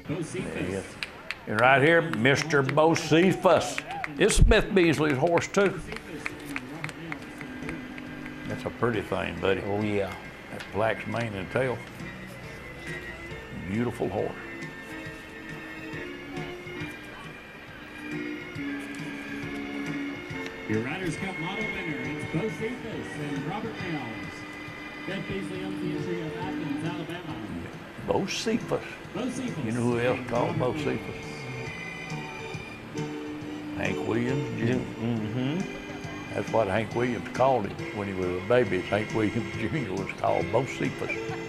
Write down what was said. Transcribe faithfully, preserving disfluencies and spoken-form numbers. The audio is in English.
Yes. And right here, Mister Bocephus. It's Smith Beasley's horse too. That's a pretty thing, buddy. Oh yeah. That black's mane and tail. Beautiful horse. Your Riders' Cup model winner, it's Bocephus and Robert Mills. Smith Beasley owns the entry of Athens, Alabama. Bocephus. Bocephus. You know who else called Bocephus? Hank Williams Junior Mm-hmm. That's what Hank Williams called him when he was a baby. Hank Williams Junior was called Bocephus.